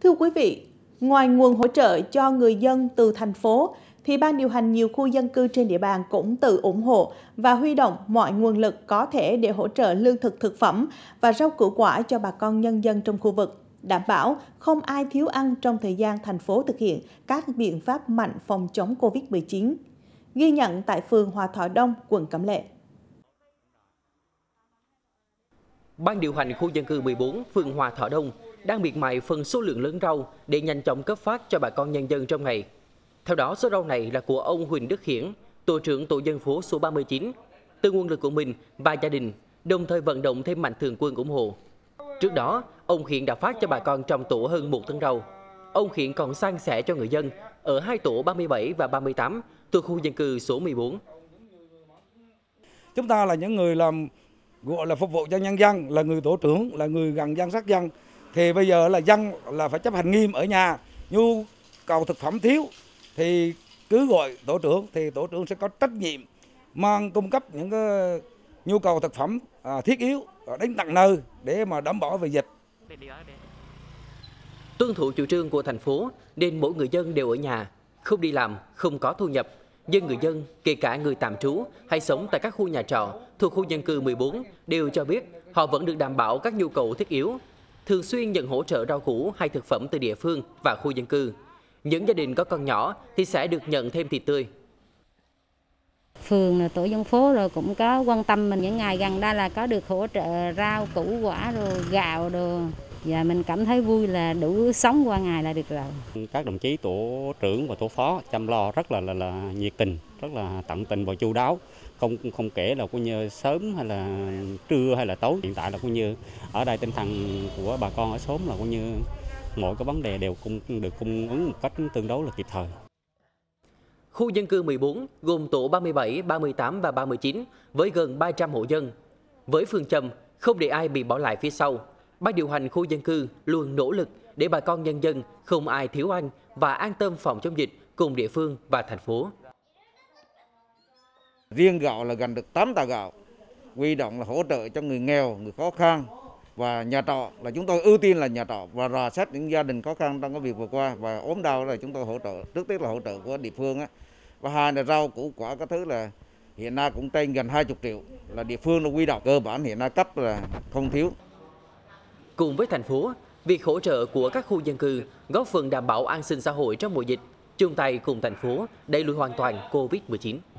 Thưa quý vị, ngoài nguồn hỗ trợ cho người dân từ thành phố, thì Ban điều hành nhiều khu dân cư trên địa bàn cũng tự ủng hộ và huy động mọi nguồn lực có thể để hỗ trợ lương thực thực phẩm và rau củ quả cho bà con nhân dân trong khu vực, đảm bảo không ai thiếu ăn trong thời gian thành phố thực hiện các biện pháp mạnh phòng chống Covid-19. Ghi nhận tại phường Hòa Thọ Đông, quận Cẩm Lệ. Ban điều hành khu dân cư 14, phường Hòa Thọ Đông đang miệt mài phần số lượng lớn rau để nhanh chóng cấp phát cho bà con nhân dân trong ngày. Theo đó, số rau này là của ông Huỳnh Đức Hiển, tổ trưởng tổ dân phố số 39, từ nguồn lực của mình và gia đình, đồng thời vận động thêm mạnh thường quân ủng hộ. Trước đó, ông Hiển đã phát cho bà con trong tổ hơn 1 tấn rau. Ông Hiển còn san sẻ cho người dân ở 2 tổ 37 và 38 thuộc khu dân cư số 14. Chúng ta là những người làm gọi là phục vụ cho nhân dân, là người tổ trưởng, là người gần dân sát dân. Thì bây giờ là dân là phải chấp hành nghiêm ở nhà, nhu cầu thực phẩm thiếu thì cứ gọi tổ trưởng, thì tổ trưởng sẽ có trách nhiệm mang cung cấp những cái nhu cầu thực phẩm thiết yếu đến tận nơi để mà đảm bảo về dịch. Tuân thủ chủ trương của thành phố nên mỗi người dân đều ở nhà, không đi làm, không có thu nhập. Nhưng người dân, kể cả người tạm trú hay sống tại các khu nhà trọ thuộc khu dân cư 14 đều cho biết họ vẫn được đảm bảo các nhu cầu thiết yếu, thường xuyên nhận hỗ trợ rau củ hay thực phẩm từ địa phương và khu dân cư. Những gia đình có con nhỏ thì sẽ được nhận thêm thịt tươi. Phường tổ dân phố rồi cũng có quan tâm mình những ngày gần đây là có được hỗ trợ rau củ quả rồi gạo rồi. Và mình cảm thấy vui là đủ sống qua ngày là được rồi. Các đồng chí tổ trưởng và tổ phó chăm lo rất là nhiệt tình, rất là tận tình và chu đáo. Không kể là coi như sớm hay là trưa hay là tối. Hiện tại là coi như ở đây tinh thần của bà con ở xóm là coi như mọi cái vấn đề đều được cung ứng một cách tương đối là kịp thời. Khu dân cư 14 gồm tổ 37, 38 và 39 với gần 300 hộ dân. Với phương châm không để ai bị bỏ lại phía sau, Ban điều hành khu dân cư luôn nỗ lực để bà con nhân dân không ai thiếu ăn và an tâm phòng chống dịch cùng địa phương và thành phố. Riêng gạo là gần được 8 tạ gạo, huy động là hỗ trợ cho người nghèo, người khó khăn và nhà trọ, là chúng tôi ưu tiên là nhà trọ và rà soát những gia đình khó khăn trong cái việc vừa qua và ốm đau là chúng tôi hỗ trợ, trước tiên là hỗ trợ của địa phương á. Và hai là rau củ quả các thứ là hiện nay cũng trên gần 20 triệu, là địa phương nó huy động, cơ bản hiện nay cấp là không thiếu. Cùng với thành phố, việc hỗ trợ của các khu dân cư góp phần đảm bảo an sinh xã hội trong mùa dịch, chung tay cùng thành phố đẩy lùi hoàn toàn Covid-19.